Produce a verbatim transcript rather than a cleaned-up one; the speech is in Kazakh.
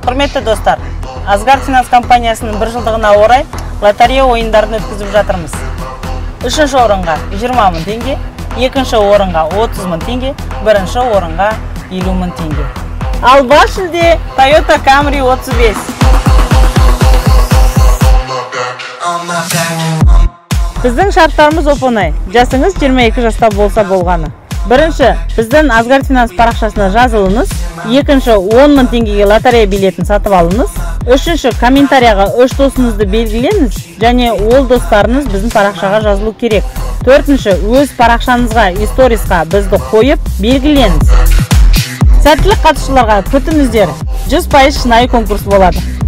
Құрметті достар, Асгард Финанс компаниясының бір жылдығына орай лотерея ойындарын өткізіп жатырмыз. Үшінші орынға жиырма мың теңге, екінші орынға отыз мың теңге, бірінші орынға елу мың теңге. Ал бас жүлде Toyota Camry отыз бес. Біздің шарттарымыз оп-оңай. Жасыңыз жиырма екі жаста болса болғаны. Бірінші, біздің Асгард Финанс парақшасына жазылыңыз. Екінші, он мың теңгеге лотерея билетін сатып алыңыз. Үшінші, комментарияға үш досыңызды белгілеңіз, және ол достарыңыз біздің парақшаға жазылу керек. Төртінші, өз парақшаңызға, историсқа бізді қойып, белгіленіз. Сәттілік қатысушыларға күтіңіздер. жүз пайыз шынайы конкурс болады.